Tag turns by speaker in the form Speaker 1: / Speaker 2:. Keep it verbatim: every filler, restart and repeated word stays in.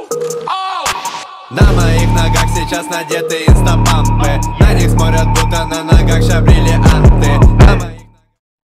Speaker 1: На моих ногах сейчас надеты инстапампы. На них смотрят, будто на ногах